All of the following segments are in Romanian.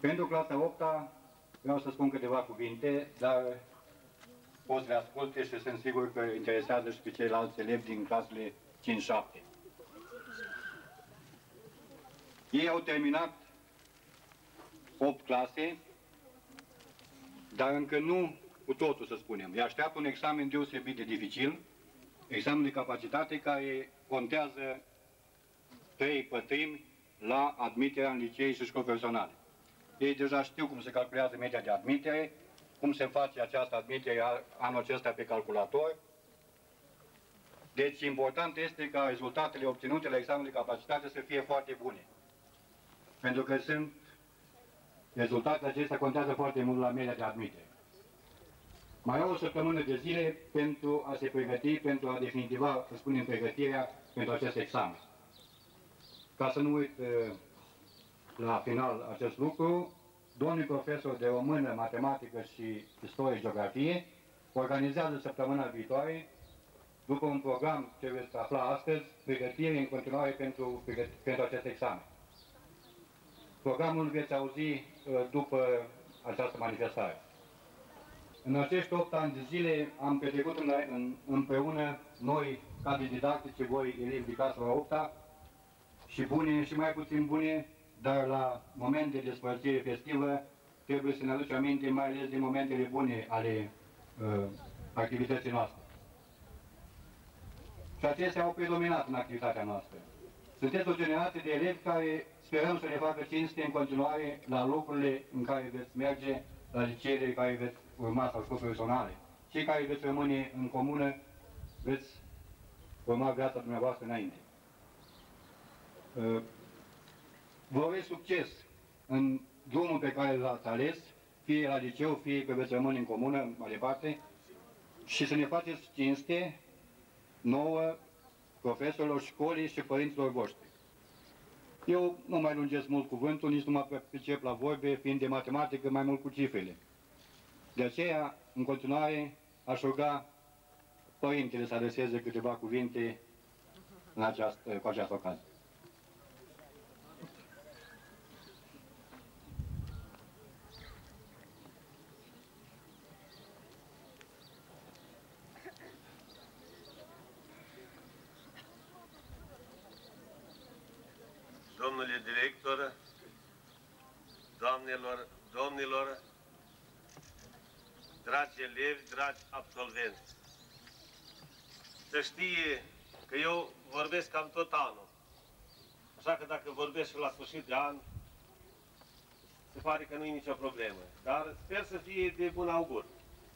Pentru clasa 8-a vreau să spun câteva cuvinte, dar o să le asculte și sunt sigur că interesează și pe ceilalți elevi din clasele 5-7. Ei au terminat 8 clase, dar încă nu cu totul, să spunem. Îi așteaptă un examen deosebit de dificil, examen de capacitate care contează 3/4 la admiterea în licee și școli profesionale. Ei deja știu cum se calculează media de admitere, cum se face această admitere anul acesta pe calculator. Deci important este ca rezultatele obținute la examenul de capacitate să fie foarte bune. Pentru că rezultatele acestea contează foarte mult la media de admitere. Mai au o săptămână de zile pentru a se pregăti, pentru a definitiva, să spunem, pregătirea pentru acest examen. Ca să nu uit la final acest lucru, domnul profesor de română, matematică și istorie, geografie, organizează săptămâna viitoare, după un program ce veți afla astăzi, pregătire în continuare pentru acest examen. Programul veți auzi după această manifestare. În acești 8 ani de zile am petrecut împreună noi, cadre didactice, voi, elevi de clasa 8-a, și bune și mai puțin bune, dar la moment de despărțire festivă trebuie să ne aducem aminte mai ales de momentele bune ale activității noastre. Și acestea au predominat în activitatea noastră. Sunteți o generație de elevi care sperăm să ne facă cinste în continuare la locurile în care veți merge, la liceele care veți urma sau școli profesionale. Cei care veți rămâne în comună, veți urma viața dumneavoastră înainte. Vă urez succes în drumul pe care l-ați ales, fie la liceu, fie că veți rămâne în comună, mai departe, și să ne faceți cinste nouă, profesorilor școlii și părinților voștri. Eu nu mai lungesc mult cuvântul, nici nu mă pricep la vorbe, fiind de matematică, mai mult cu cifrele. De aceea, în continuare, aș ruga părintele să adreseze câteva cuvinte cu această ocazie. Domnule director, doamnelor, domnilor, dragi elevi, dragi absolvenți, să știe că eu vorbesc cam tot anul, așa că dacă vorbesc și la sfârșit de an, se pare că nu e nicio problemă, dar sper să fie de bun augur.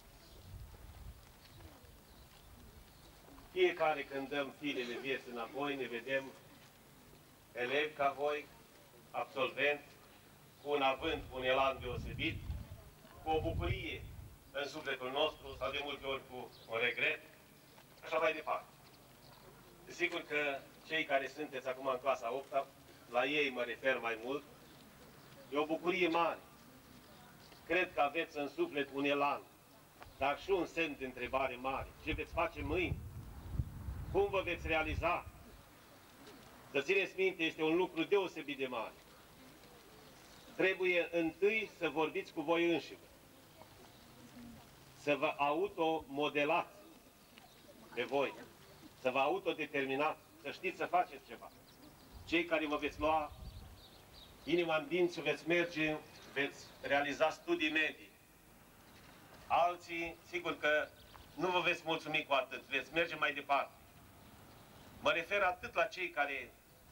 Fiecare când dăm filele vieții înapoi, ne vedem elevi ca voi, absolvenți, cu un avânt, un elan deosebit, cu o bucurie în sufletul nostru, sau de multe ori cu un regret, așa mai departe. Desigur că cei care sunteți acum în clasa 8-a, la ei mă refer mai mult, e o bucurie mare. Cred că aveți în suflet un elan, dar și un semn de întrebare mare. Ce veți face mâine? Cum vă veți realiza? Să țineți minte, este un lucru deosebit de mare. Trebuie întâi să vorbiți cu voi înșivă, să vă automodelați pe voi, să vă autodeterminați, să știți să faceți ceva. Cei care vă veți lua inima în dinți, veți merge, veți realiza studii medii. Alții, sigur că nu vă veți mulțumi cu atât, veți merge mai departe. Mă refer atât la cei care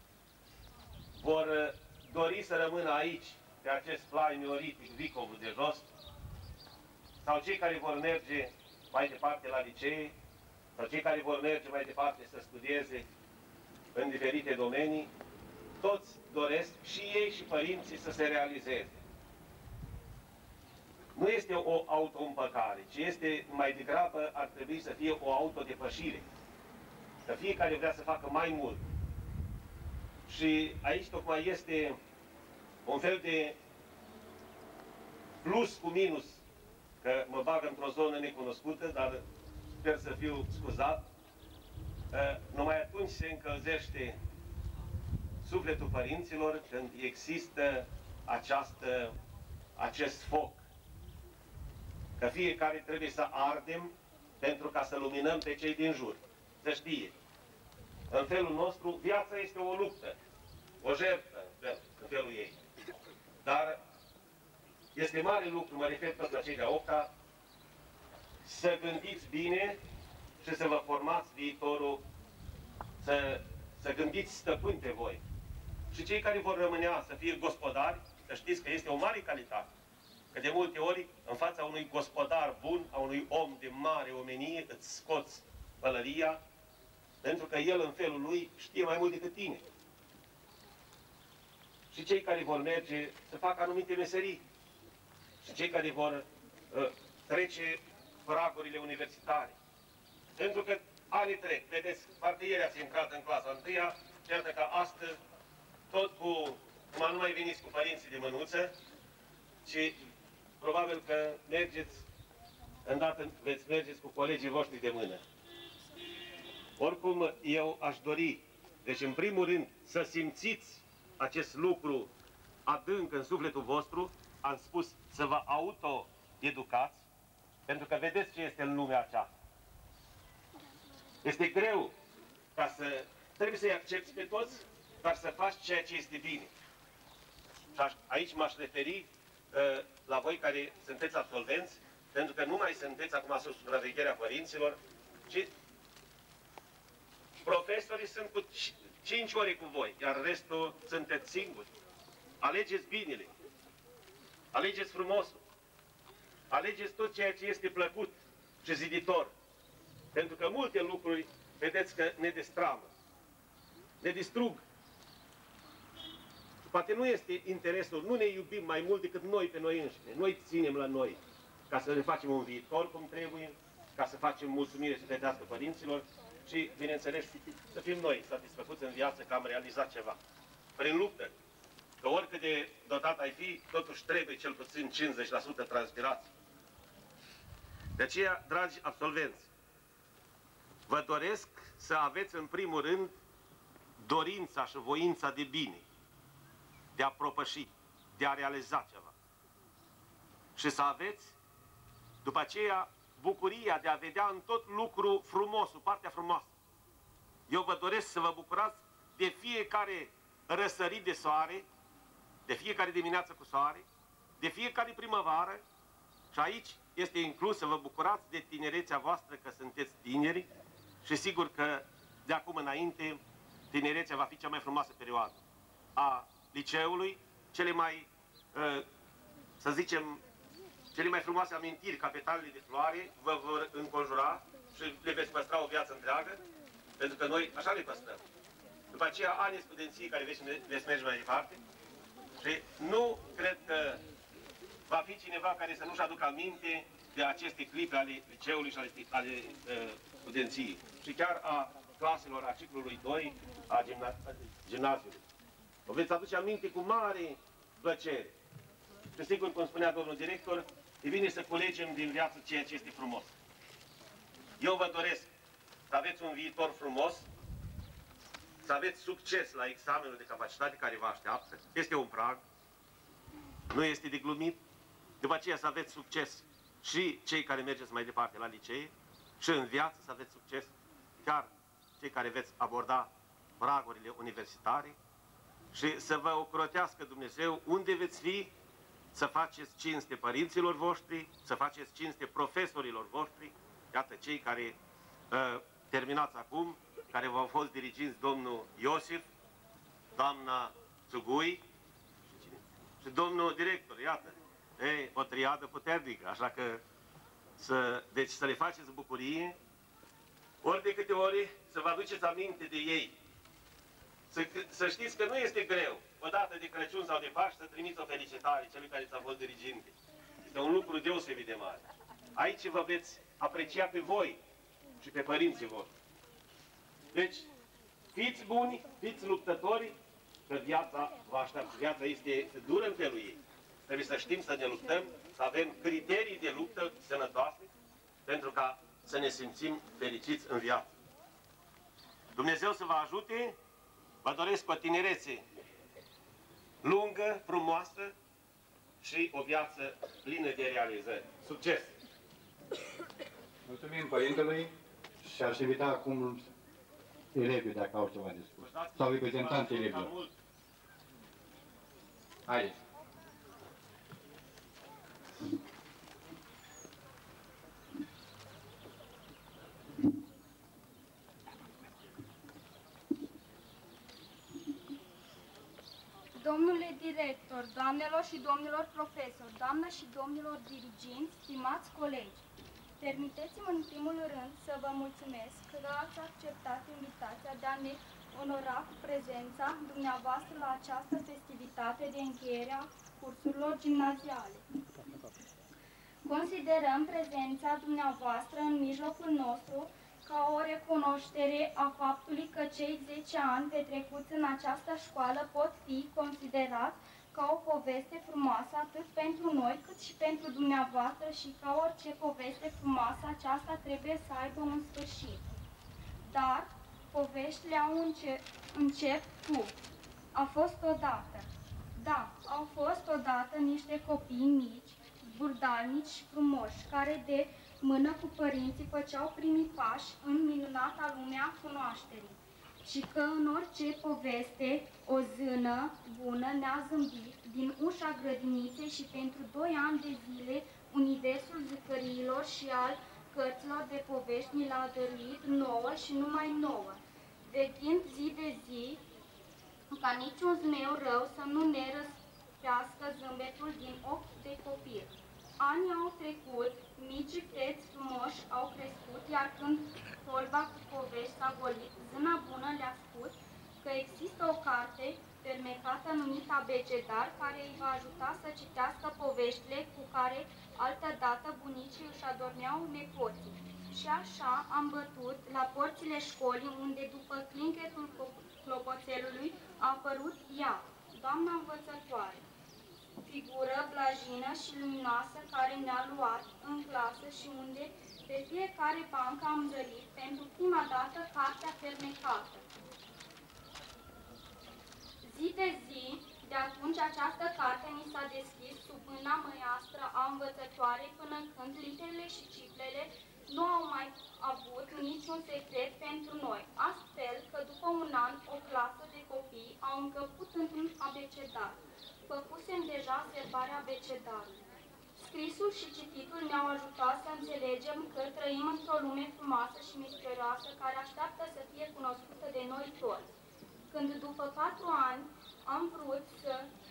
vor dori să rămână aici, pe acest plai neolitic, Vicovul de jos, sau cei care vor merge mai departe la licee, sau cei care vor merge mai departe să studieze în diferite domenii, toți doresc, și ei și părinții, să se realizeze. Nu este o autoîmpăcare, ci este mai degrabă, ar trebui să fie o autodepășire. Că fiecare vrea să facă mai mult. Și aici tocmai este un fel de plus cu minus, că mă bag într-o zonă necunoscută, dar sper să fiu scuzat. Numai atunci se încălzește sufletul părinților când există această acest foc. Că fiecare trebuie să ardem pentru ca să luminăm pe cei din jur. Să știe. În felul nostru, viața este o luptă, o jertfă în felul ei. Dar este mare lucru, mă refer tot la cei de-a 8-a, să gândiți bine și să vă formați viitorul, să gândiți stăpâni pe voi. Și cei care vor rămânea să fie gospodari, să știți că este o mare calitate. Că de multe ori, în fața unui gospodar bun, a unui om de mare omenie, îți scoți pălăria, pentru că el în felul lui știe mai mult decât tine. Și cei care vor merge să facă anumite meserii, și cei care vor trece pragurile universitare. Pentru că anii trec, vedeți, parcă ieri ați intrat în clasa 1-a, iată că astăzi, tot cu, nu mai veniți cu părinții de mânuță, ci probabil că mergeți, îndată veți mergeți cu colegii voștri de mână. Oricum, eu aș dori, deci în primul rând, să simțiți acest lucru adânc în sufletul vostru, am spus să vă auto-educați, pentru că vedeți ce este în lumea aceasta. Este greu ca să... Trebuie să-i accepti pe toți, dar să faci ceea ce este bine. Și aici m-aș referi la voi care sunteți absolvenți, pentru că nu mai sunteți acum sub supravegherea părinților, ci profesorii sunt cu 5 ore cu voi, iar restul sunteți singuri. Alegeți binele, alegeți frumosul, alegeți tot ceea ce este plăcut și ziditor. Pentru că multe lucruri, vedeți că ne destramă, ne distrug. Poate nu este interesul, nu ne iubim mai mult decât noi pe noi înșine. Noi ținem la noi, ca să ne facem un viitor cum trebuie, ca să facem mulțumire sufletească părinților și, bineînțeles, să fim noi satisfăcuți în viață că am realizat ceva. Prin luptă. Că oricât de dotat ai fi, totuși trebuie cel puțin 50% transpirație. De aceea, dragi absolvenți, vă doresc să aveți în primul rând dorința și voința de bine, de a propăși, de a realiza ceva. Și să aveți, după aceea, bucuria de a vedea în tot lucru frumosul, partea frumoasă. Eu vă doresc să vă bucurați de fiecare răsărit de soare, de fiecare dimineață cu soare, de fiecare primăvară, și aici este inclus să vă bucurați de tinerețea voastră, că sunteți tineri, și sigur că de acum înainte tinerețea va fi cea mai frumoasă perioadă a liceului, cele mai, să zicem, cele mai frumoase amintiri, capitalele de floare, vă vor înconjura și le veți păstra o viață întreagă, pentru că noi așa le păstrăm. După aceea, ani studenții care veți merge mai departe și nu cred că va fi cineva care să nu-și aducă aminte de aceste clipe ale liceului și ale studenției și chiar a claselor, a ciclului 2, a gimnaziului. O veți aduce aminte cu mare plăcere. Și sigur, cum spunea domnul director, e bine să culegem din viață ceea ce este frumos. Eu vă doresc să aveți un viitor frumos, să aveți succes la examenul de capacitate care vă așteaptă. Este un prag, nu este de glumit. După aceea să aveți succes și cei care mergeți mai departe la licee și în viață să aveți succes, chiar cei care veți aborda pragurile universitare și să vă ocrotească Dumnezeu unde veți fi, să faceți cinste părinților voștri, să faceți cinste profesorilor voștri, iată cei care terminați acum, care v-au fost diriginți domnul Iosif, doamna Țugui și domnul director, iată, e o triadă puternică, așa că deci să le faceți bucurie, ori de câte ori să vă aduceți aminte de ei. Să știți că nu este greu, odată de Crăciun sau de Paște, să trimiți o felicitare celui care ți-a fost diriginte. Este un lucru deosebit de mare. Aici vă veți aprecia pe voi și pe părinții voștri. Deci, fiți buni, fiți luptători, că viața vă așteaptă. Viața este dură în felul ei. Trebuie să știm să ne luptăm, să avem criterii de luptă sănătoase, pentru ca să ne simțim fericiți în viață. Dumnezeu să vă ajute, vă doresc o tinerețe lungă, frumoasă și o viață plină de realizări. Succes! Mulțumim părintelui și aș invita acum elevii dacă au ceva de spus. Sau reprezentanții elevilor. Haideți! Domnule director, doamnelor și domnilor profesori, doamnă și domnilor diriginți, stimați colegi, permiteți-mi în primul rând să vă mulțumesc că ați acceptat invitația de a ne onora cu prezența dumneavoastră la această festivitate de încheiere a cursurilor gimnaziale. Considerăm prezența dumneavoastră în mijlocul nostru ca o recunoaștere a faptului că cei 10 ani petrecuți în această școală pot fi considerați ca o poveste frumoasă atât pentru noi cât și pentru dumneavoastră și ca orice poveste frumoasă aceasta trebuie să aibă un sfârșit. Dar poveștile au încep cu a fost odată. Da, au fost odată niște copii mici, zburdalnici și frumoși, care de mână cu părinții făceau primii pași în minunata lume a cunoașterii. Și că în orice poveste o zână bună ne-a zâmbit din ușa grădiniței și pentru 2 ani de zile universul jucăriilor și al cărților de povești ni l-a dăruit nouă și numai nouă, veghind zi de zi ca niciun zmeu rău să nu ne răspească zâmbetul din ochi de copil. Anii au trecut, micii feți frumoși au crescut, iar când tolba cu povești s-a golit, zâna bună le-a spus că există o carte fermecată numită Abecedar, care îi va ajuta să citească poveștile cu care altădată bunicii își adormeau nepoții. Și așa am bătut la porțile școlii, unde după clinchetul clopoțelului a apărut ea, doamna învățătoare. Figură blajină și luminoasă care ne-a luat în clasă și unde pe fiecare bancă am zărit pentru prima dată cartea fermecată. Zi de zi, de atunci această carte ni s-a deschis sub mâna măiastră a învățătoarei până când literele și cifrele nu au mai avut niciun secret pentru noi, astfel că după un an o clasă de copii au încăput într-un abecedar. Făcusem deja serbarea abecedarului. Scrisul și cititul ne-au ajutat să înțelegem că trăim într-o lume frumoasă și misterioasă care așteaptă să fie cunoscută de noi toți. Când după 4 ani am vrut să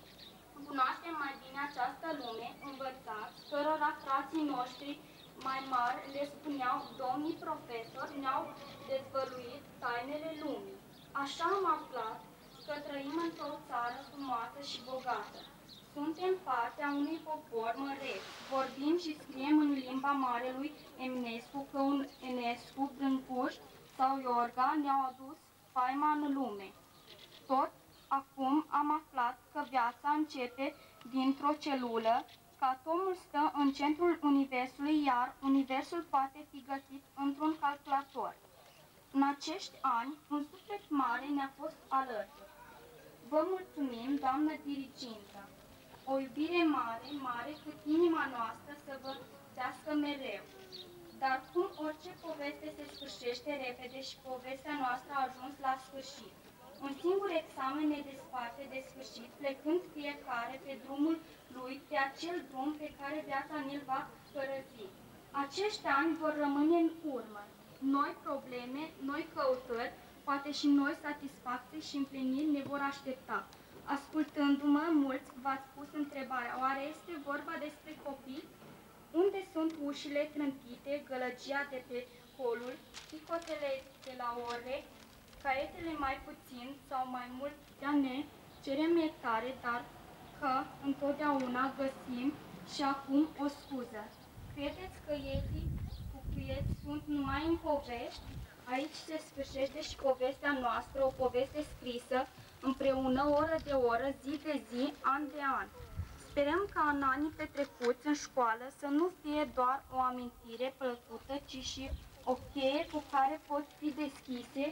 cunoaștem mai bine această lume, învățați, cărora frații noștri mai mari le spuneau domnii profesori, ne-au dezvăluit tainele lumii. Așa am aflat că trăim într-o țară frumoasă și bogată. Suntem partea unui popor măreț. Vorbim și scriem în limba marelui Eminescu, că un Enescu, Brâncuș sau Iorga ne-au adus faima în lume. Tot acum am aflat că viața începe dintr-o celulă, că atomul stă în centrul universului, iar universul poate fi găsit într-un calculator. În acești ani, un suflet mare ne-a fost alături. Vă mulțumim, doamnă dirigintă. O iubire mare, mare, cât inima noastră să vă țească mereu. Dar cum orice poveste se sfârșește repede și povestea noastră a ajuns la sfârșit. Un singur examen ne desparte de sfârșit, plecând fiecare pe drumul lui, pe acel drum pe care viața ne-l va părăsi. Acești ani vor rămâne în urmă. Noi probleme, noi căutări, poate și noi satisfacții și împliniri ne vor aștepta. Ascultându-mă, mulți v-ați pus întrebarea, oare este vorba despre copii? Unde sunt ușile trântite, gălăgia de pe colul, chicotele de la ore, caietele mai puțin sau mai mult de-a ne cerem iertare, dar că întotdeauna găsim și acum o scuză. Credeți că ieții cu cuieți sunt numai în povești? Aici se sfârșește și povestea noastră, o poveste scrisă, împreună, oră de oră, zi de zi, an de an. Sperăm ca în anii petrecuți în școală să nu fie doar o amintire plăcută, ci și o cheie cu care pot fi deschise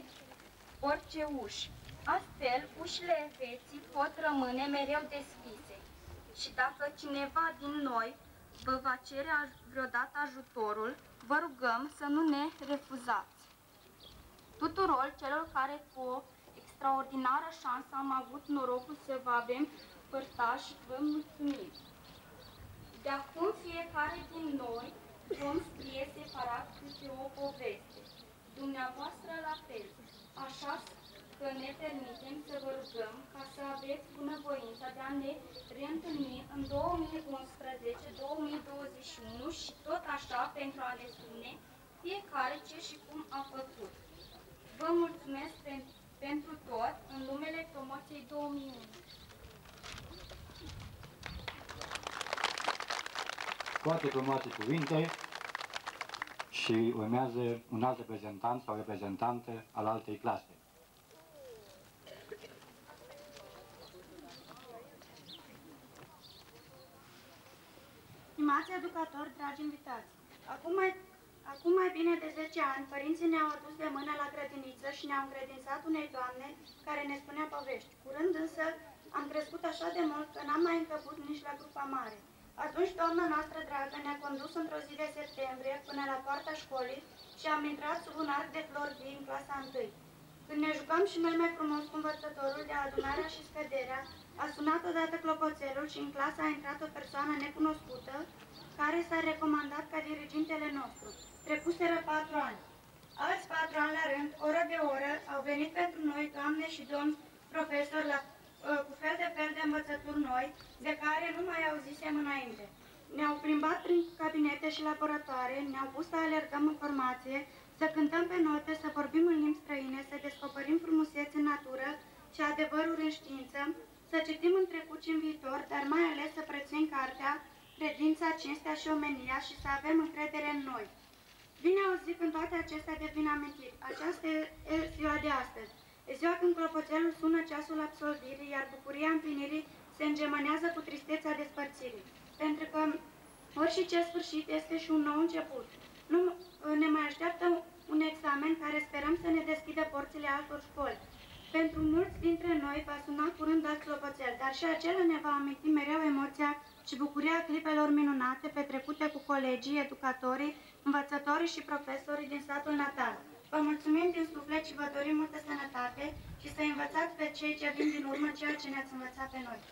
orice uși. Astfel, ușile vieții pot rămâne mereu deschise. și dacă cineva din noi vă va cere vreodată ajutorul, vă rugăm să nu ne refuzați. Tuturor celor care cu o extraordinară șansă am avut norocul să vă avem părtași și vă mulțumim. De acum fiecare din noi vom scrie separat câte o poveste. Dumneavoastră la fel, așa că ne permitem să vă rugăm ca să aveți bunăvoința de a ne reîntâlni în 2011-2021 și tot așa pentru a ne spune fiecare ce și cum a făcut. Vă mulțumesc pentru tot în numele promoției 2001. Foarte frumoase cuvinte și urmează un alt reprezentant sau reprezentantă al altei clase. Stimați educatori, dragi invitați, acum mai bine de 10 ani, părinții ne-au adus de mână la grădiniță și ne-au încredințat unei doamne care ne spunea povești. Curând însă am crescut așa de mult că n-am mai încăput nici la grupa mare. Atunci doamna noastră dragă ne-a condus într-o zi de septembrie până la poarta școlii și am intrat sub un arc de flori vii în clasa 1. Când ne jucam și noi mai frumos cu învățătorul de adunarea și scăderea, a sunat odată clopoțelul și în clasă a intrat o persoană necunoscută care s-a recomandat ca dirigintele nostru. Trecuseră 4 ani. Alți 4 ani la rând, oră de oră, au venit pentru noi doamne și domni profesori cu fel de învățături noi, de care nu mai auzisem înainte. Ne-au plimbat prin cabinete și laboratoare, ne-au pus să alergăm în formație, să cântăm pe note, să vorbim în limbi străine, să descoperim frumuseți în natură și adevăruri în știință, să citim în trecut și în viitor, dar mai ales să prețuim cartea, credința, cinstea și omenia și să avem încredere în noi. Vine o zi când toate acestea devin amintiri. Aceasta e ziua de astăzi. E ziua când clopoțelul sună ceasul absolvirii, iar bucuria împlinirii se îngemânează cu tristețea despărțirii. Pentru că orice sfârșit este și un nou început. Nu ne mai așteaptă un examen care sperăm să ne deschidă porțile altor școli. Pentru mulți dintre noi va suna curând alt clopoțel, dar și acela ne va aminti mereu emoția și bucuria clipelor minunate petrecute cu colegii, educatorii, învățătorii și profesorii din satul natal. Vă mulțumim din suflet și vă dorim multă sănătate și să învățați pe cei ce vin din urmă ceea ce ne-ați învățat pe noi.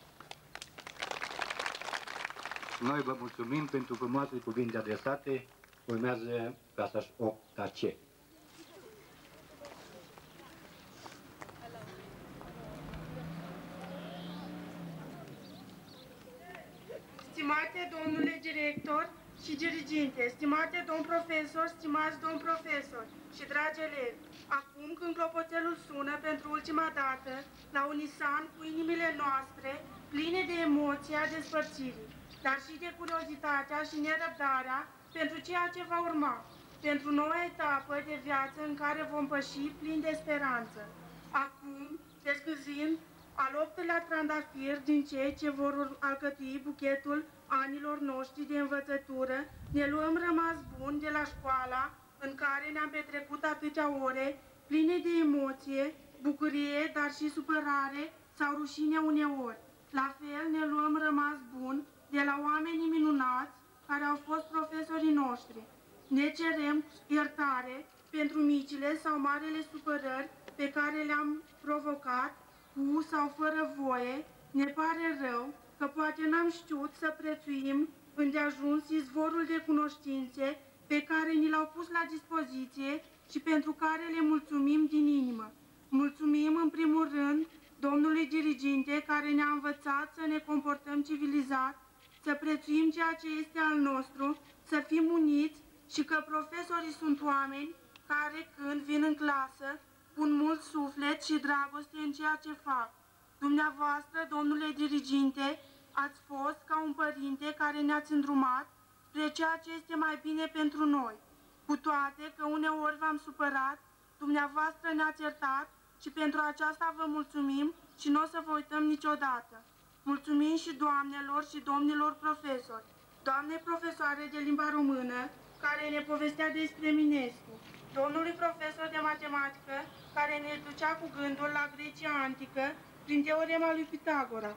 Noi vă mulțumim pentru frumoasele cuvinte adresate. Urmează clasa 8-a C. Stimate domnule director și diriginte, stimate domn profesor, stimați domn profesor și dragi elevi, acum când clopoțelul sună pentru ultima dată, la unisan cu inimile noastre pline de emoția despărțirii, dar și de curiozitatea și nerăbdarea pentru ceea ce va urma, pentru noua etapă de viață în care vom păși plin de speranță. Acum, descâzind al 8-lea trandafir din cei ce vor alcătui buchetul anilor noștri de învățătură, ne luăm rămas bun de la școala în care ne-am petrecut atâtea ore, pline de emoție, bucurie, dar și supărare sau rușine uneori. La fel ne luăm rămas bun de la oamenii minunați care au fost profesorii noștri. Ne cerem iertare pentru micile sau marele supărări pe care le-am provocat, cu sau fără voie. Ne pare rău că poate n-am știut să prețuim îndeajuns izvorul de cunoștințe pe care ni l-au pus la dispoziție și pentru care le mulțumim din inimă. Mulțumim în primul rând domnului diriginte care ne-a învățat să ne comportăm civilizat, să prețuim ceea ce este al nostru, să fim uniți și că profesorii sunt oameni care când vin în clasă pun mult suflet și dragoste în ceea ce fac. Dumneavoastră, domnule diriginte, ați fost ca un părinte care ne-ați îndrumat spre ceea ce este mai bine pentru noi. Cu toate că uneori v-am supărat, dumneavoastră ne-ați iertat și pentru aceasta vă mulțumim și nu o să vă uităm niciodată. Mulțumim și doamnelor și domnilor profesori, doamne profesoare de limba română, care ne povestea despre Eminescu, domnului profesor de matematică, care ne ducea cu gândul la Grecia antică prin teorema lui Pitagora,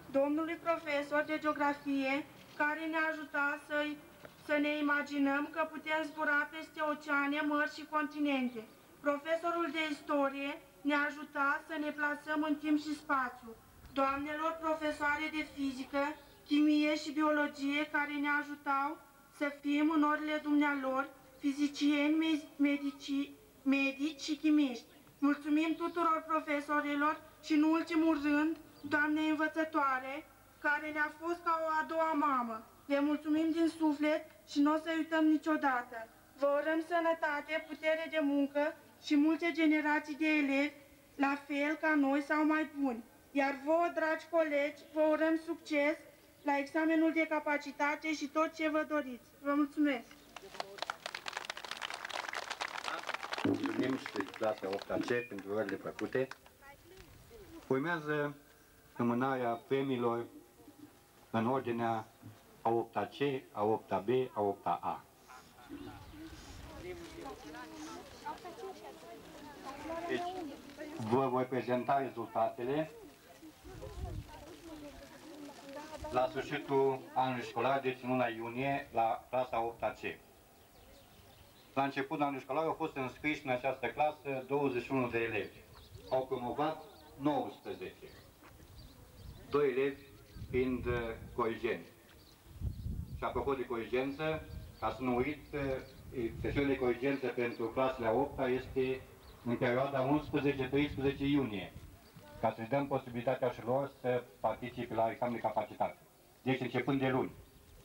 domnului profesor de geografie, care ne-a ajutat să ne imaginăm că putem zbura peste oceane, mări și continente. Profesorul de istorie ne-a ajutat să ne plasăm în timp și spațiu. Doamnelor profesoare de fizică, chimie și biologie, care ne ajutau să fim în orele dumnealor, fizicieni, medici și chimiști. Mulțumim tuturor profesorilor și, în ultimul rând, doamnei învățătoare, care ne-a fost ca o a doua mamă. Le mulțumim din suflet și nu o să uităm niciodată. Vă urăm sănătate, putere de muncă și multe generații de elevi, la fel ca noi sau mai buni. Iar vouă, dragi colegi, vă urăm succes la examenul de capacitate și tot ce vă doriți. Vă mulțumesc! Mulțumim și clasa 8C pentru orele făcute. Urmează înmânarea premiilor în ordinea a 8C, a 8B, a 8A. Deci, vă voi prezenta rezultatele la sfârșitul anului școlar, deci în luna iunie, la clasa 8C. La începutul anului școlar au fost înscriși în această clasă 21 de elevi. Au promovat 19. 2 elevi fiind corigeni. Și apropo de corigență, ca să nu uit, sesiunea de corigență pentru clasele a 8-a este în perioada 11-13 iunie, ca să-i dăm posibilitatea și lor să participe la examen de capacitate. Deci începând de luni.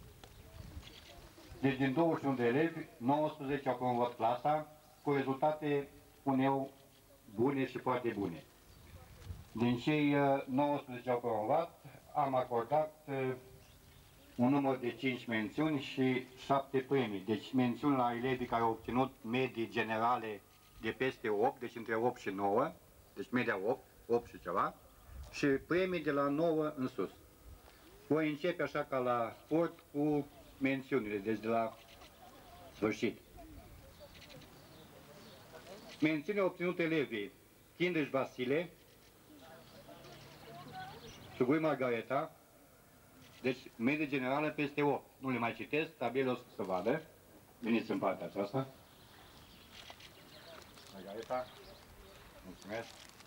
Deci din 21 de elevi, 19 au promovat clasa cu rezultate, spun eu, bune și foarte bune. Din cei 19 au promovat, am acordat un număr de 5 mențiuni și 7 premii. Deci mențiuni la elevii care au obținut medii generale de peste 8, deci între 8 și 9, deci media 8 și ceva, și premii de la 9 în sus. Voi începe așa ca la sport cu mențiunile, deci de la sfârșit. Mențiunile obținute elevii Chindrich Vasile, Sugui Margareta, deci medie generală peste 8. Nu le mai citesc, tabelele o să se vadă. Veniți în partea aceasta. Margareta, mulțumesc.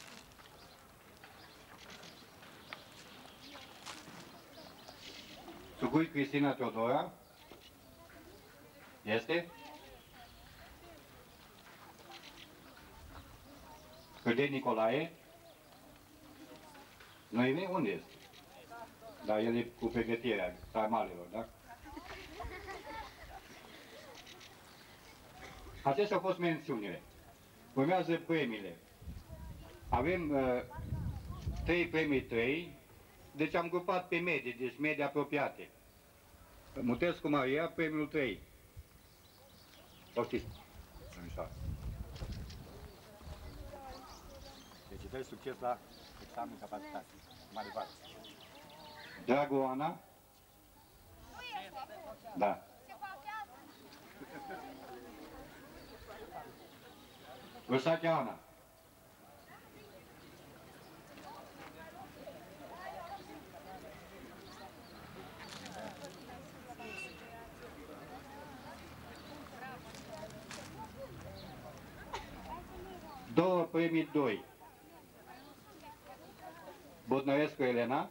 Sugui Cristina Teodora. Este? Cârdet Nicolae. Noemi, unde este? Da, el e cu pregătirea sarmalelor, da? Acestea au fost mențiunile. Urmează premiile. Avem 3 premii 3, deci am grupat pe medii, deci medii apropiate. Mutescu Maria, premiul 3. Poftiți. Deci dai succes la examen capacitate. Mai departe. Dragul Ana? Da. Rusache Ana. Două premii 2. Bodnărescu Elena.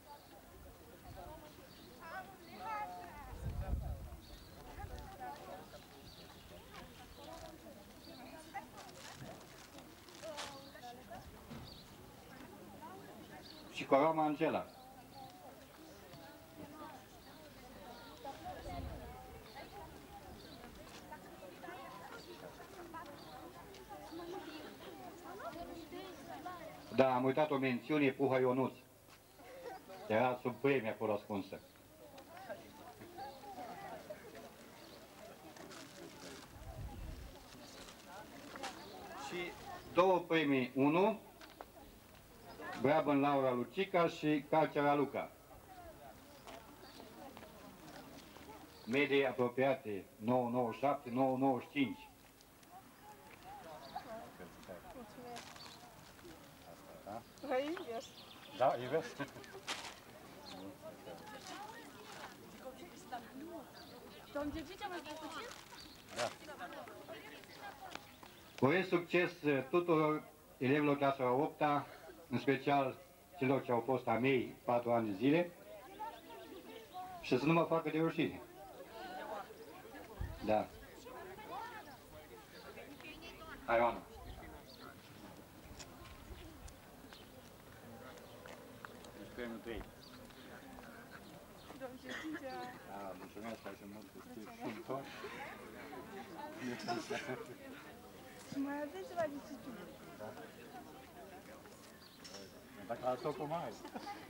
Și Coroma Angela. Da, am uitat o mențiune, Puha Ionuț. Era sub premie acolo ascunsă. Și două premii, 1, Brabăn Laura Lucica și Calcea Luca. Medii apropiate, 997, 995. Da, invers. Domnul Gergice, mai puțin? Da. Urez succes tuturor elevilor clasa 8-a, în special celor ce au fost a mei 4 ani de zile, și să nu mă facă de rușine. Da. Hai, Oana. Premiul 3. Domnul Gergice. Da, mulțumesc foarte mult că știi tot. Și mai aveți ceva de citit? Dacă a tot cum ai.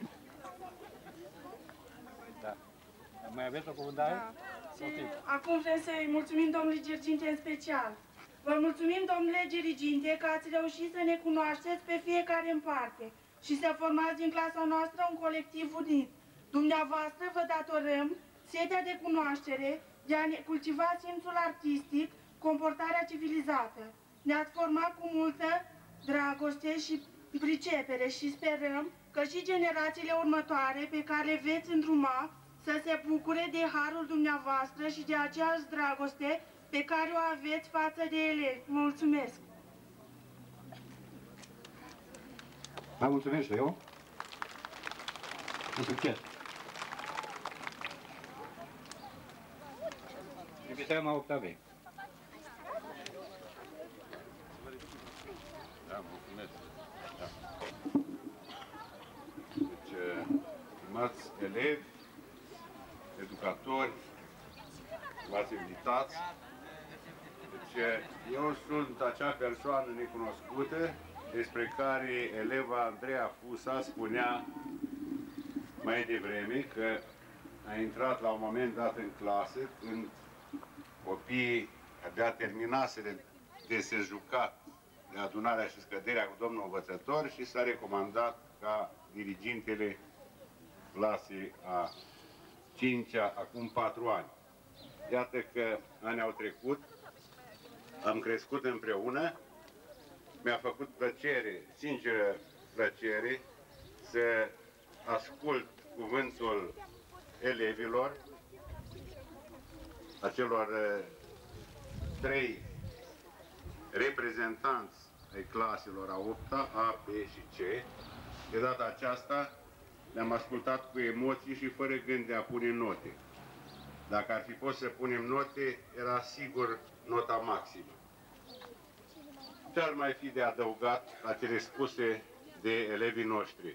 Da. Mai aveți o cuvântare? Da. Și acum vrem să-i mulțumim domnului Gerginte în special. Vă mulțumim, domnule Gerginte, că ați reușit să ne cunoașteți pe fiecare în parte și să formați din clasa noastră un colectiv unit. Dumneavoastră vă datorăm setea de cunoaștere, de a ne cultiva simțul artistic, comportarea civilizată. Ne-ați format cu multă dragoste și pricepere și sperăm că și generațiile următoare pe care le veți îndruma să se bucure de harul dumneavoastră și de aceeași dragoste pe care o aveți față de elevi. Mulțumesc! Mai mulțumesc și eu. Un succes! Invităm a 8-a B. Da, mulțumesc. Da. Deci, stimați elevi, educatori, v-ați invitați. Deci, eu sunt acea persoană necunoscută despre care eleva Andreea Fusa spunea mai devreme că a intrat la un moment dat în clasă când copiii abia terminaseră de se juca de adunarea și scăderea cu domnul învățător și s-a recomandat ca dirigintele clasei a 5-a acum 4 ani. Iată că anii au trecut, am crescut împreună, mi-a făcut plăcere, sinceră plăcere, să ascult cuvântul elevilor, acelor 3 reprezentanți ai claselor a 8-a, A, B și C. De data aceasta le-am ascultat cu emoții și fără gând de a pune note. Dacă ar fi fost să punem note, era sigur nota maximă. Ce ar mai fi de adăugat la cele spuse de elevii noștri?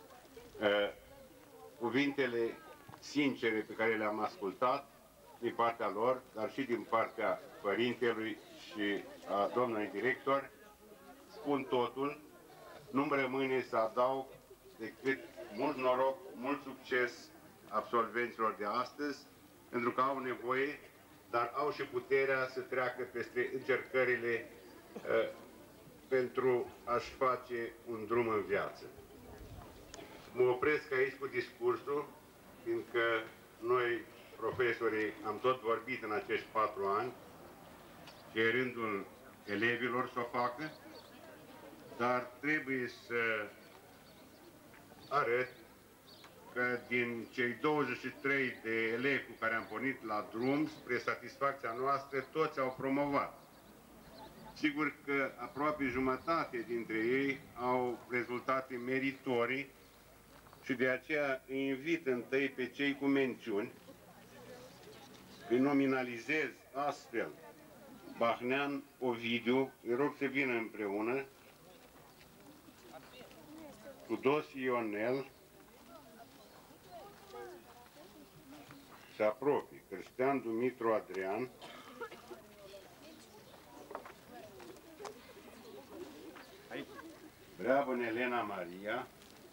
Cuvintele sincere pe care le-am ascultat din partea lor, dar și din partea părintelui și a domnului director, spun totul. Nu-mi rămâne să adaug decât mult noroc, mult succes absolvenților de astăzi, pentru că au nevoie, dar au și puterea să treacă peste încercările pentru a-și face un drum în viață. Mă opresc aici cu discursul, fiindcă noi, profesorii, am tot vorbit în acești 4 ani și e rândul elevilor să o facă, dar trebuie să arăt că din cei 23 de elevi cu care am pornit la drum, spre satisfacția noastră, toți au promovat. Sigur că aproape jumătate dintre ei au rezultate meritorii și de aceea îi invit întâi pe cei cu mențiuni, îi nominalizez astfel Bahnean, Ovidiu, îi rog să vină împreună, Tudos Ionel, se apropie, Cristian Dumitru Adrian, Breabăn Elena Maria,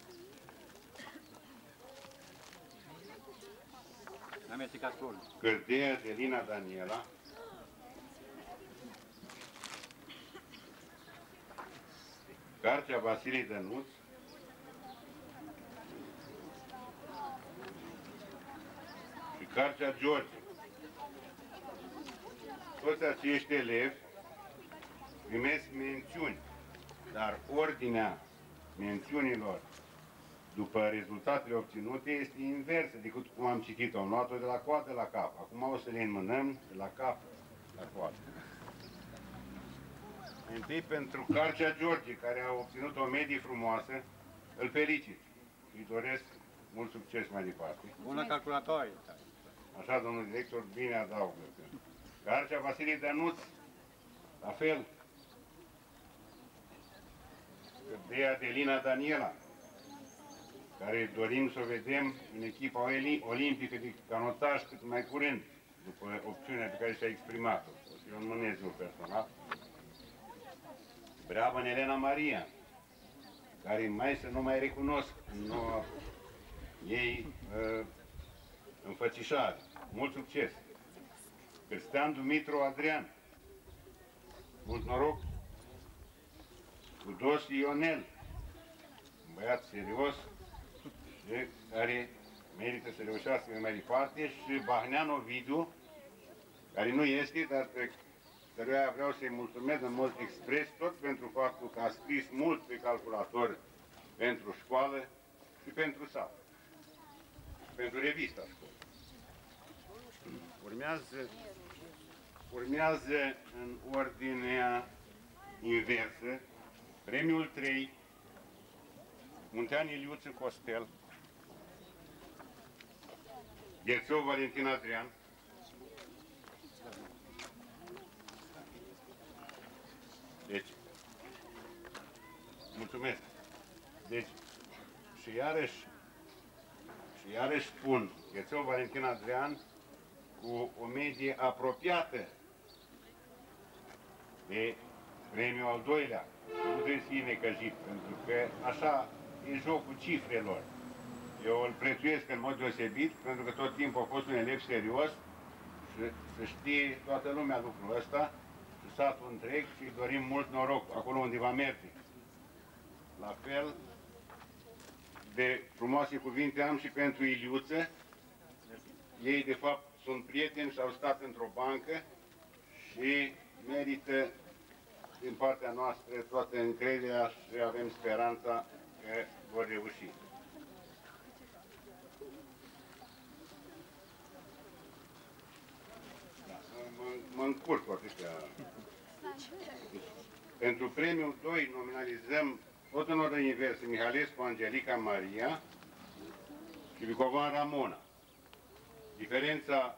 Cârdea Delina Daniela, Carcea Vasilii Dănuț, și Carcea George. Toți acești elevi primesc mențiuni, dar ordinea mențiunilor după rezultatele obținute, este inversă decât cum am citit-o. Am luat-o de la coadă la cap. Acum o să le înmânăm de la cap la coadă. Întâi pentru Carcea George, care a obținut o medie frumoasă, îl felicit și îi doresc mult succes mai departe. Bună calculatoare! Așa, domnul director, bine adaugă. Carcea Vasile Dănuț, la fel. De Adelina Daniela, care dorim să o vedem în echipa olimpică de canotaj cât mai curând, după opțiunea pe care și-a exprimat-o. O să-i înmânez eu personal. Breabăn Elena Maria, care mai să nu mai recunosc în noua ei înfățișare. Mult succes! Cristian Dumitru Adrian, mult noroc! Udos Ionel, un băiat serios și care merită să reușească mai departe, și Bahnean Ovidiu, care nu este, dar pe căruia vreau să-i mulțumesc în mod expres, tot pentru faptul că a scris mult pe calculator pentru școală și pentru sat, pentru revista școală. Urmează în ordinea inversă premiul 3, Muntean Iliuță Costel, Gherțău Valentin Adrian, deci, mulțumesc. Deci, și iarăși spun, Gherțău Valentin Adrian, cu o medie apropiată de premiul al doilea. Nu trebuie să fie necăjit, pentru că așa e jocul cifrelor. Eu îl prețuiesc în mod deosebit, pentru că tot timpul a fost un elev serios și să știe toată lumea lucrul ăsta și satul întreg, și îi dorim mult noroc acolo unde va merge. La fel de frumoase cuvinte am și pentru Iliuță. Ei, de fapt, sunt prieteni și au stat într-o bancă și merită din partea noastră toată încrederea și avem speranța că vor reuși. Da, mă încurc cu atâtea. Pentru premiul 2 nominalizăm tot în ordine inversă Mihalescu Angelica Maria și Vicovan Ramona. Diferența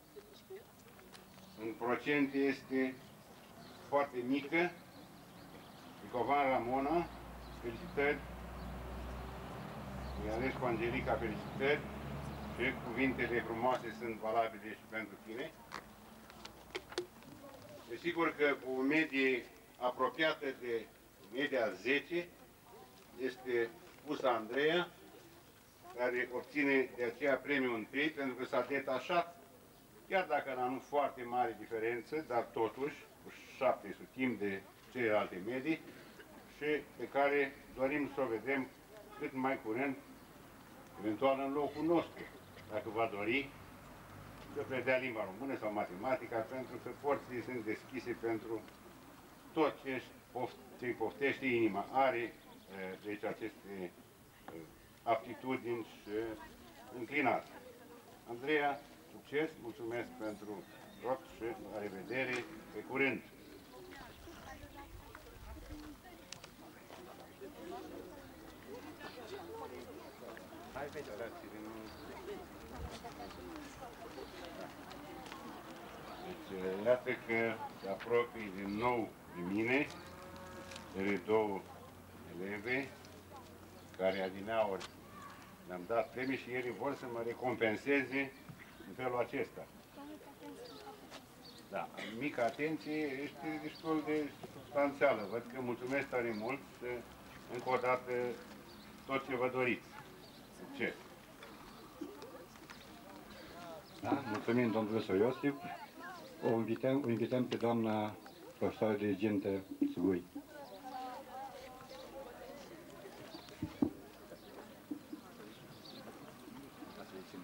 în procente este foarte mică. Vicovan Ramona, felicitări. Mihalescu Angelica, felicitări. Și cuvintele frumoase sunt valabile și pentru tine. Desigur că cu o medie apropiată de media 10 este pusă Andreea, care obține de aceea premiul 1, pentru că s-a detașat, chiar dacă era nu foarte mare diferență, dar totuși cu 7 timp de celelalte medii, și pe care dorim să o vedem cât mai curând, eventual în locul nostru, dacă va dori, să predea limba română sau matematica, pentru că porțile sunt deschise pentru tot ce poftește inima. Are deci aceste aptitudini și înclinații. Andreea, succes, mulțumesc pentru tot și la revedere, pe curând! Hai, federații, deci, iată că se apropie din nou de mine, cele două eleve, care adineauri le-am dat premii și ele vor să mă recompenseze în felul acesta. Da, mică atenție este destul de substanțială. Văd că mulțumesc tare mult și încă o dată tot ce vă doriți. Succes! Da, mulțumim, domnul profesor Iosif. O invităm pe doamna profesoară dirigentă Sugui.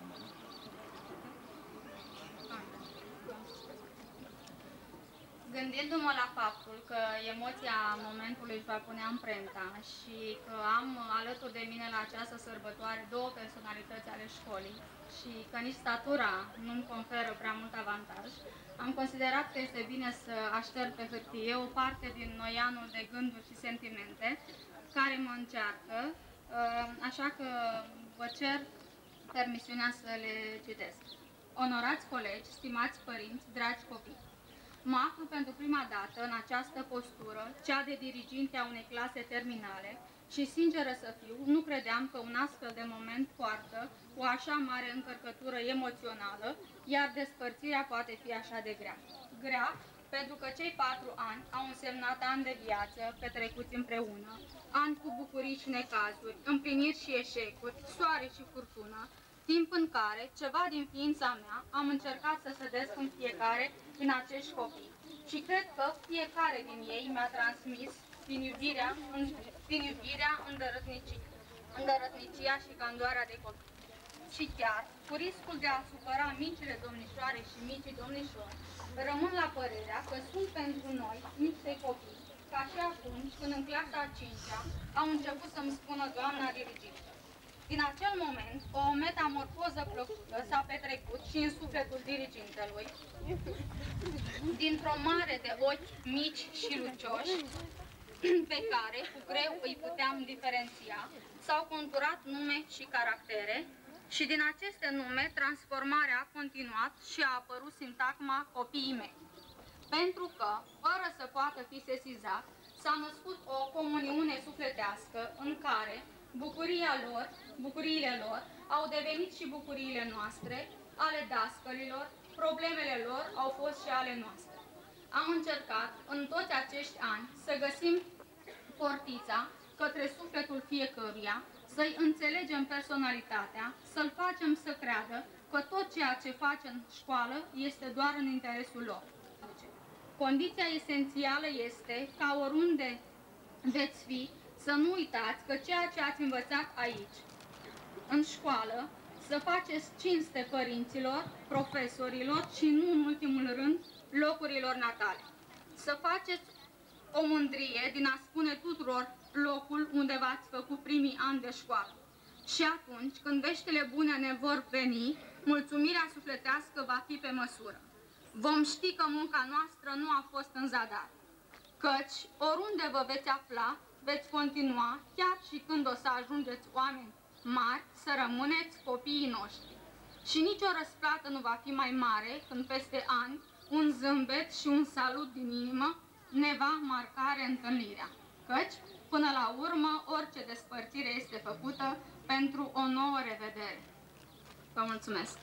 Gândesc Gândindu-mă la faptul că emoția momentului își va pune amprenta și că am alături de mine la această sărbătoare două personalități ale școlii și că nici statura nu-mi conferă prea mult avantaj, am considerat că este bine să aștern pe hârtie o parte din noianul de gânduri și sentimente care mă încearcă, așa că vă cer permisiunea să le citesc. Onorați colegi, stimați părinți, dragi copii, mă aflu pentru prima dată în această postură, cea de diriginte a unei clase terminale, și, sinceră să fiu, nu credeam că un astfel de moment poartă o așa mare încărcătură emoțională, iar despărțirea poate fi așa de grea. Grea, pentru că cei 4 ani au însemnat ani de viață petrecuți împreună, ani cu bucurii și necazuri, împliniri și eșecuri, soare și furtună, timp în care ceva din ființa mea am încercat să sădesc în fiecare din acești copii. Și cred că fiecare din ei mi-a transmis din iubirea, îndărătnicia și candoarea de copii. Și chiar, cu riscul de a supăra micile domnișoare și micii domnișori, rămân la părerea că sunt pentru noi niște copii, ca și atunci când în clasa a 5-a au început să-mi spună doamna dirigintă. Din acel moment, o metamorfoză plăcută s-a petrecut și în sufletul dirigintelui. Dintr-o mare de ochi mici și lucioși, pe care cu greu îi puteam diferenția, s-au conturat nume și caractere și din aceste nume transformarea a continuat și a apărut sintagma copiii mei. Pentru că, fără să poată fi sesizat, s-a născut o comuniune sufletească în care bucuriile lor au devenit și bucuriile noastre, ale dascălilor, problemele lor au fost și ale noastre. Am încercat în toți acești ani să găsim portița către sufletul fiecăruia, să-i înțelegem personalitatea, să-l facem să creadă că tot ceea ce face în școală este doar în interesul lor. Condiția esențială este ca oriunde veți fi, să nu uitați că ceea ce ați învățat aici, în școală, să faceți cinste părinților, profesorilor și nu în ultimul rând locurilor natale. Să faceți o mândrie din a spune tuturor locul unde v-ați făcut primii ani de școală. Și atunci, când veștile bune ne vor veni, mulțumirea sufletească va fi pe măsură. Vom ști că munca noastră nu a fost în zadar, căci oriunde vă veți afla, veți continua, chiar și când o să ajungeți oameni mari, să rămâneți copiii noștri. Și nicio răsplată nu va fi mai mare când peste ani un zâmbet și un salut din inimă ne va marca reîntâlnirea. Căci, până la urmă, orice despărțire este făcută pentru o nouă revedere. Vă mulțumesc!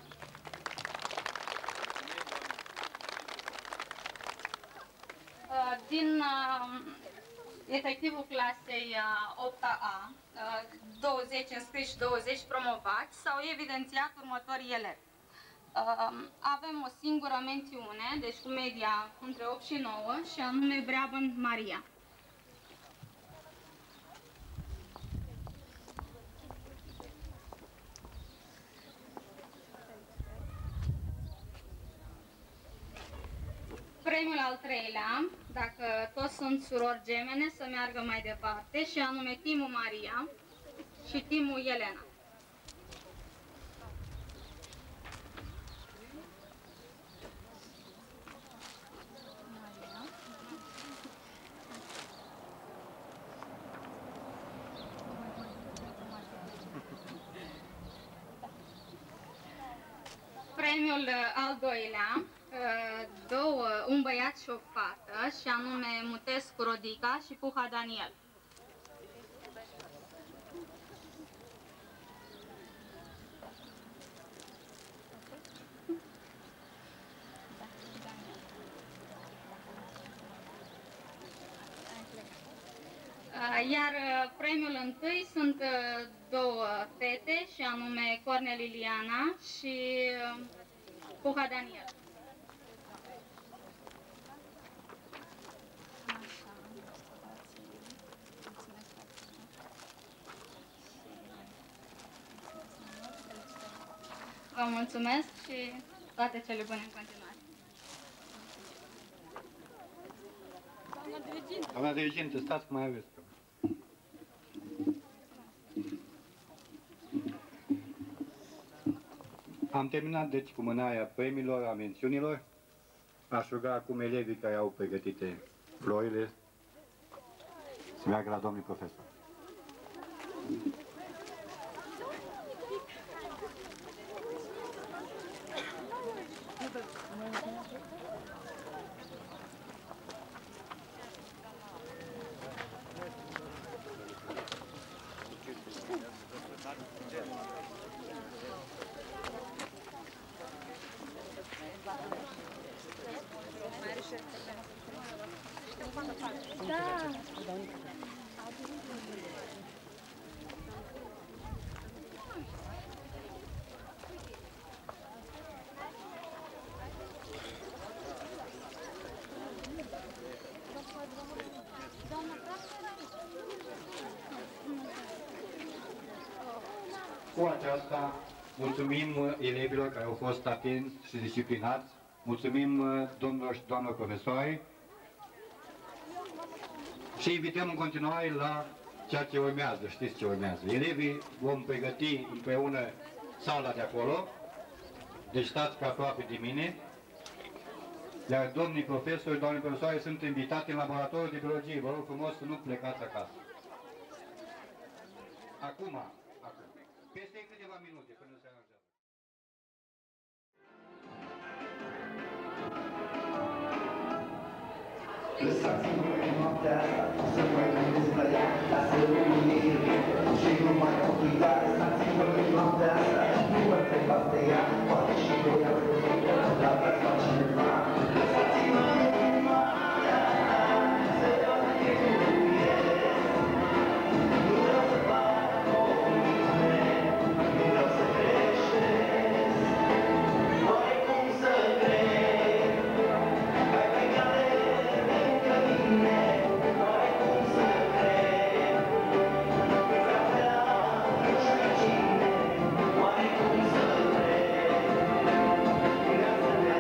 Din efectivul clasei 8A, 20 înscriși și 20 promovați, s-au evidențiat următorii elevi. Avem o singură mențiune, deci cu media între 8 și 9, și anume Breabăn Maria. Premiul al 3-lea, dacă toți sunt surori gemene, să meargă mai departe, și anume Timu Maria și Timu Elena. Premiul al 2-lea, un băiat și o fată, și anume Mutescu Rodica și Puha Daniel. Iar premiul întâi sunt două fete, și anume Cornel Liliana și Puha Daniel. Vă mulțumesc și toate cele bune în continuare. Doamna diriginte, stați că mai aveți. Am terminat deci cu mânarea premiilor, a mențiunilor. Aș ruga acum elevii care au pregătite florile să meargă la domnul profesor. Cu aceasta, mulțumim elevilor care au fost atenți și disciplinați, mulțumim domnilor și doamnelor profesori și invităm în continuare la ceea ce urmează, știți ce urmează. Elevii vom pregăti împreună sala de acolo, deci stați pe aproape de mine, iar domnii profesori, doamne profesoare sunt invitate în laboratorul de biologie. Vă rog frumos să nu plecați acasă. Acum. Peste câteva minute până se aranjează. Lăsați-mă în noaptea asta să mă gândesc la ea, lasă-mi și nu mai am uitat. Lăsați-mă în noaptea asta, nu mă întrebați de ea, poate și de ea la vreați la cineva. Lăsați-mă în noaptea asta, să mă gândesc. Nu vreau să fac compromisme, nu vreau să greșesc. Oare cum să cred? Hai pe cale lângă mine, oare cum să cred? Vreau vrea, nu știu cine, oare cum să cred? Viața mea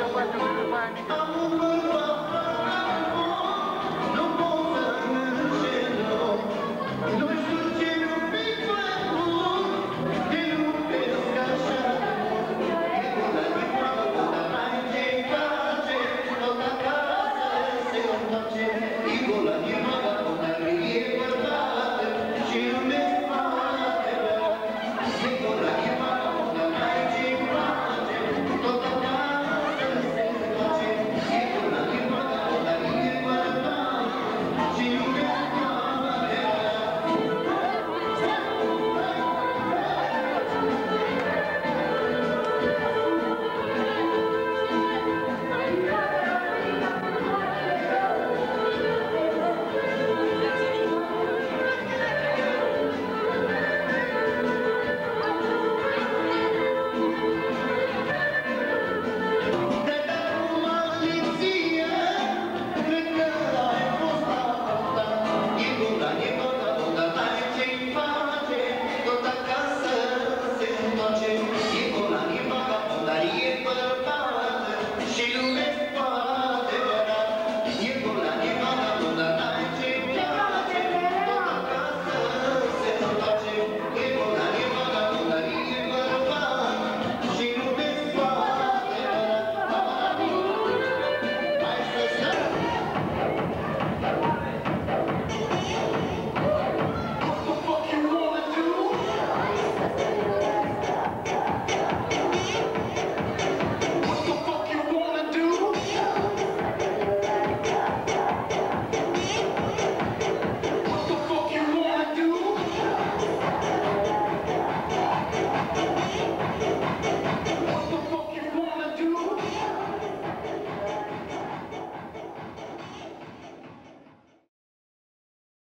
She